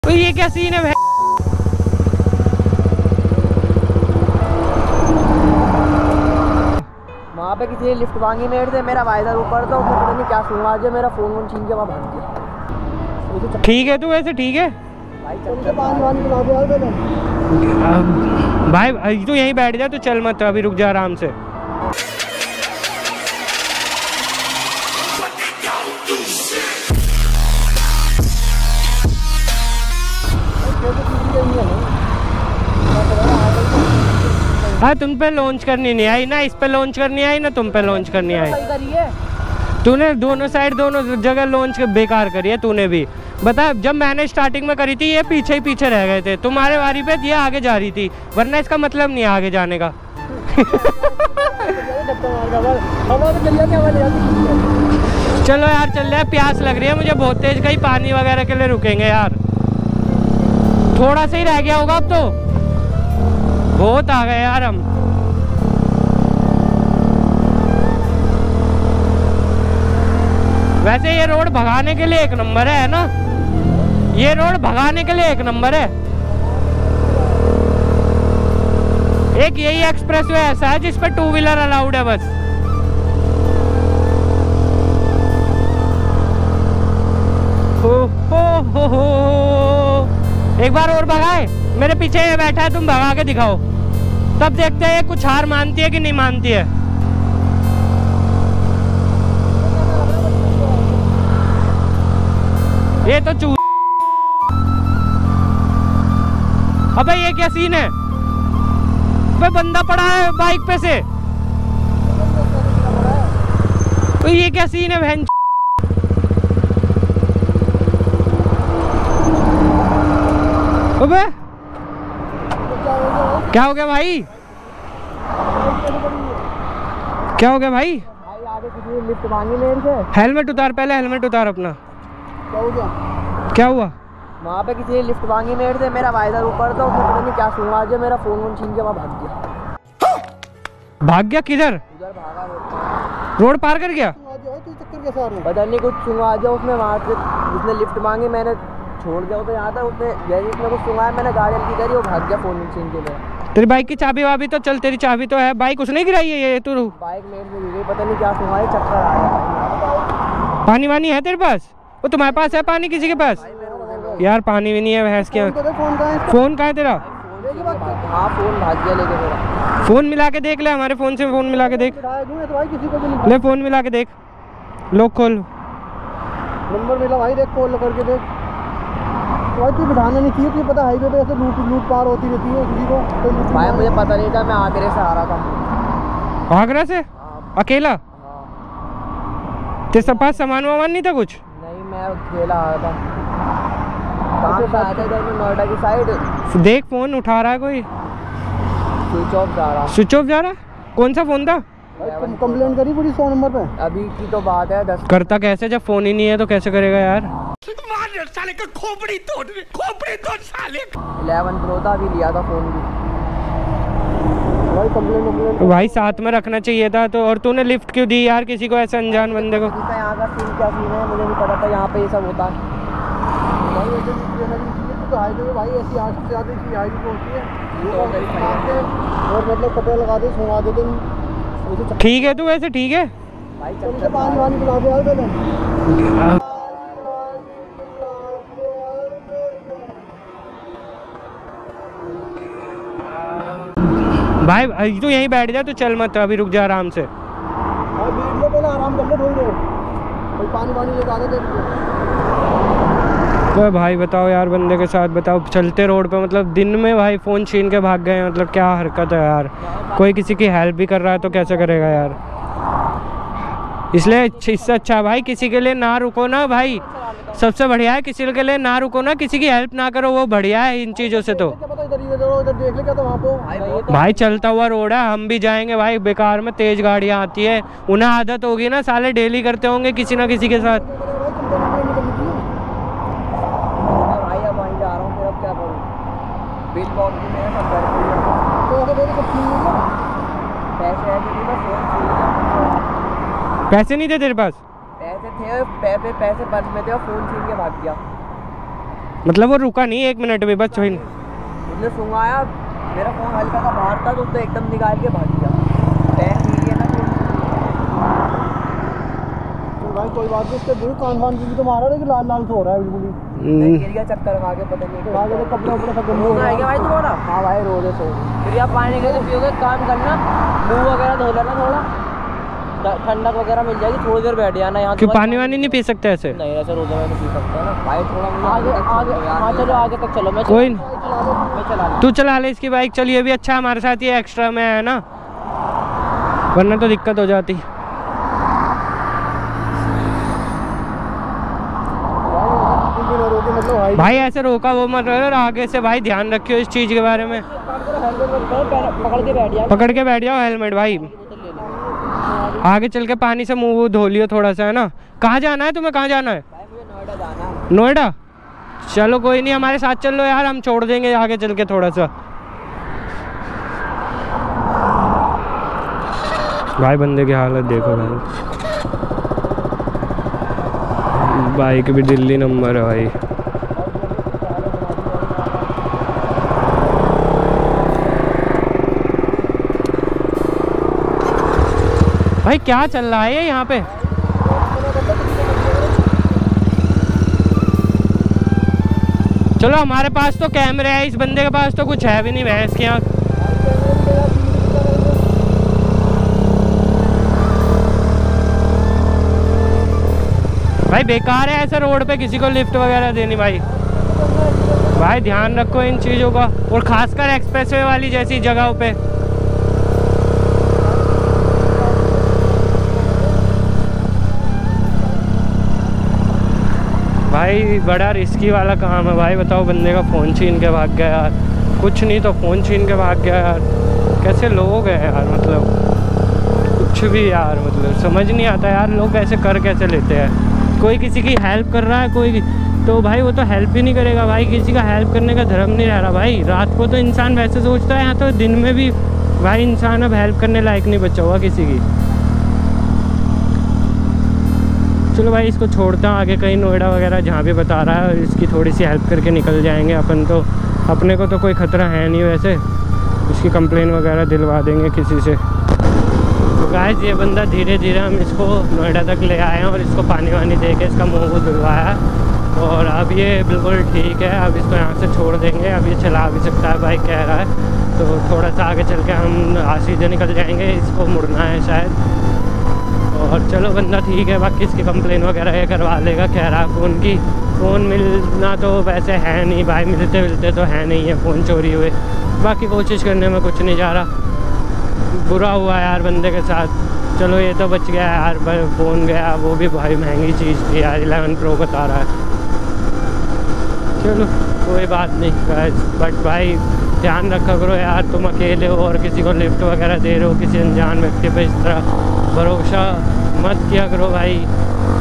तो ये क्या सीन है? वहाँ पे किसी ने लिफ्ट मांगी मेरे से, मेरा वाइजर ऊपर था, उसने पता नहीं क्या सुनवा दिया, मेरा फोन वोन छीन के वहाँ भाग गया। ठीक है तू वैसे ठीक है भाई, तू यहीं बैठ जा, तू चल मत, अभी रुक जा आराम से। हाँ तुम पे लॉन्च करनी नहीं आई ना, इस पे लॉन्च करनी आई ना, तुम पे लॉन्च करनी आई। तूने दोनों साइड दोनों जगह लॉन्च बेकार करी है तूने भी। बता, जब मैंने स्टार्टिंग में करी थी ये पीछे ही पीछे रह गए थे, तुम्हारे बारी पे ये आगे जा रही थी, वरना इसका मतलब नहीं है आगे जाने का। चलो यार चल रहा है, प्यास लग रही है मुझे बहुत तेज, कहीं पानी वगैरह के लिए रुकेंगे यार। थोड़ा सा ही रह गया होगा अब तो, बहुत आ गए यार हम। वैसे ये रोड भगाने के लिए एक नंबर है ना, ये रोड भगाने के लिए एक नंबर है। एक यही एक्सप्रेसवे ऐसा है जिस पे 2 व्हीलर अलाउड है बस। हो। एक बार और भगाए, मेरे पीछे ये बैठा है, तुम भगा के दिखाओ, तब देखते हैं कुछ हार मानती है कि नहीं मानती है। ये तो चू, अबे ये क्या सीन है? अबे बंदा पड़ा है बाइक पे से, तो ये क्या सीन है बहन? अबे क्या हो गया भाई? क्या हो गया भाई? आगे किसी ने लिफ्ट मांगी मेरे से। हेलमेट उतार, पहले हेलमेट उतार अपना। क्या हो गया? क्या हुआ? वहाँ पे किसी ने लिफ्ट मांगी मेरे से, मेरा वाइजर ऊपर था, उसने पता नहीं क्या सुनवा दिया, मेरा फोन वोन छीन के वहाँ भाग गया। भाग गया किधर? उधर भागा, रोड पार कर गया। पता नहीं कुछ सुनवा दिया उसने, वहाँ से उसने लिफ्ट मांगी, मैंने छोड़ दिया तो यहाँ था, उसने जैसे उसने कुछ सुनवाया, मैंने गाड़ी हल्की करी, वो भाग गया फोन छीन के मेरा। तेरी बाइक की चाबी वाबी तो चल, तेरी चाबी तो है, बाइक उसने गिराई है ये तू? बाइक मेरे से गिर गई, पता नहीं क्या सुनवाया, चक्कर आ गया। पानी वानी है तेरे पास? वो तुम्हारे पास है पानी? किसी के पास यार पानी भी नहीं है भैंस के। फोन कहाँ है तेरा? हाँ फोन भाग गया लेके मेरा। फोन मिला के देख ले, हमारे फोन से फोन मिला के देख ले, फोन मिला के देख, लॉक खोल, नंबर मिला भाई, देख कॉल करके देख भाई। तू बिठाना नहीं चाहिए, तुझे पता हाईवे पे ऐसे लूट पार होती रहती है किसी को। भाई मुझे पता नहीं था, मैं आगरे से आ रहा था। आगरा से? अकेला? तेरे पास सामान वामान नहीं था कुछ? नहीं, मैं अकेला आया था, काम से आया था इधर में नोएडा की साइड। देख फोन उठा रहा है कोई? स्विच ऑफ जा रहा। स्विच ऑफ जा रहा? कौन सा फोन था? कंप्लेंट करी पूरी 100 नंबर पे। अभी की तो बात है 10। करता कैसे जब फोन ही नहीं है, तो कैसे करेगा यार? साले का खोपड़ी तोड़ साले। 11 प्रो था, अभी लिया था फोन भी। भाई कंप्लेंट भाई साथ में रखना चाहिए था तो। और तूने लिफ्ट क्यों दी यार किसी को, ऐसे अनजान बंदे को? यहाँ का सीन क्या सीन है मुझे नहीं पता था, यहाँ पे ये सब होता है भाई। ऐसी आग से आती है हाईवे होती है, और मतलब पता लगा दे, सुना दे तुम। ठीक है तू वैसे ठीक है भाई, चल पानी वानी पिला दे यार पहले। भाई तू यहीं बैठ जा, तू चल मत, अभी रुक जा आराम से। पहले आराम कर ले थोड़ी देर, पानी वानी लेके आ दे। तो भाई बताओ यार, बंदे के साथ बताओ, चलते रोड पे मतलब दिन में भाई फ़ोन छीन के भाग गए, मतलब क्या हरकत है यार। कोई किसी की हेल्प भी कर रहा है तो कैसे करेगा यार? इसलिए इससे अच्छा भाई किसी के लिए ना रुको ना भाई, सबसे बढ़िया है किसी के लिए ना रुको ना, किसी की हेल्प ना करो, वो बढ़िया है इन चीज़ों से। तो भाई चलता हुआ रोड है, हम भी जाएंगे भाई, बेकार में तेज़ गाड़ियाँ आती है, उन्हें आदत होगी ना, साले डेली करते होंगे किसी ना किसी के साथ। बिल बॉक्स भी मेरे सब घर पे पैसे नहीं थे तेरे पास? पैसे थे, पैसे पर्स में थे और फोन छीन के भाग गया। मतलब वो रुका नहीं 1 मिनट भी, बस वही। उसने सुंगाया, मेरा फोन हल्का सा बाहर था तो उसने एकदम निकाल के भाग गया। बैंक नहीं है ना तो भाई कोई बात नहीं, उसके बिल्कुल कान वान भी तो मारा, लेकिन लाल लाल तो हो रहा है बिल्कुल ही। गिर गया चक्कर खा के, पता नहीं खा के कपड़े वपड़े सब गंदे हो गए भाई तुम्हारा। हाँ भाई रोज है सो। फिर आप पानी के पियोगे, काम करना, मुँह वगैरह धो लेना, थोड़ा ठंडक वगैरह मिल जाएगी, थोड़ी देर बैठ जाना यहाँ। क्यों पानी वानी नहीं पी सकते ऐसे? नहीं ऐसे रोजा में पी सकते हैं ना भाई, थोड़ा आगे आगे। हाँ चलो आगे तक चलो, मैं कोई मैं चला लूँ। तू चला ले इसकी बाइक, चलिए भी अच्छा हमारे साथ ये एक्स्ट्रा में है ना, वरना तो दिक्कत हो जाती। भाई ऐसे रोका वो मत रहो, आगे से भाई ध्यान रखियो इस चीज़ के बारे में। पकड़ के बैठ जाओ हेलमेट भाई। आगे चल के पानी से मुंह धो लियो थोड़ा सा, है ना। कहाँ जाना है तुम्हें, कहाँ जाना है? भाई मुझे नोएडा जाना है। नोएडा? चलो कोई नहीं, हमारे साथ चल लो यार, हम छोड़ देंगे आगे चल के थोड़ा सा। भाई बंदे की हालत देखो भाई, बाइक भी दिल्ली नंबर है भाई। भाई क्या चल रहा है यहाँ पे? चलो हमारे पास तो कैमरे है, इस बंदे के पास तो कुछ है भी नहीं भैंस के यहाँ। भाई बेकार है ऐसे रोड पे किसी को लिफ्ट वगैरह देनी भाई। भाई ध्यान रखो इन चीज़ों का, और खासकर एक्सप्रेसवे वाली जैसी जगहों पे। भाई बड़ा रिस्की वाला काम है भाई, बताओ बंदे का फ़ोन छीन के भाग गया यार, कुछ नहीं तो फ़ोन छीन के भाग गया यार। कैसे लोग हैं यार, मतलब कुछ भी यार, मतलब समझ नहीं आता यार लोग ऐसे कर कैसे लेते हैं। कोई किसी की हेल्प कर रहा है कोई तो भाई वो तो हेल्प ही नहीं करेगा भाई, किसी का हेल्प करने का धर्म नहीं रह रहा भाई। रात को तो इंसान वैसे सोचता है, यहाँ तो दिन में भी भाई इंसान अब हेल्प करने लायक नहीं बचा हुआ किसी की। चलो भाई इसको छोड़ता हूँ, आगे कहीं नोएडा वगैरह जहाँ भी बता रहा है इसकी थोड़ी सी हेल्प करके निकल जाएंगे अपन। तो अपने को तो कोई ख़तरा है नहीं वैसे, इसकी कंप्लेन वगैरह दिलवा देंगे किसी से। तो गाइस ये बंदा धीरे धीरे हम इसको नोएडा तक ले आए हैं और इसको पानी वानी दे के इसका मुँह धुलवाया, और अब ये बिल्कुल ठीक है। अब इसको यहाँ से छोड़ देंगे, अब ये चला भी सकता है भाई कह रहा है। तो थोड़ा सा आगे चल के हम सीधे निकल जाएंगे, इसको मुड़ना है शायद। और चलो बंदा ठीक है, बाकी इसकी कंप्लेन वगैरह ये करवा लेगा कह रहा है। फ़ोन मिलना तो वैसे है नहीं भाई, मिलते तो है नहीं है फ़ोन चोरी हुए। बाकी कोशिश करने में कुछ नहीं जा रहा। बुरा हुआ यार बंदे के साथ, चलो ये तो बच गया यार, फ़ोन गया, वो भी भाई महंगी चीज़ थी यार, 11 Pro बता रहा है। चलो कोई बात नहीं गाइस, बट भाई ध्यान रखा करो यार, तुम अकेले हो और किसी को लिफ्ट वगैरह दे रहे हो, किसी अनजान व्यक्ति पे इस तरह भरोसा मत किया करो भाई।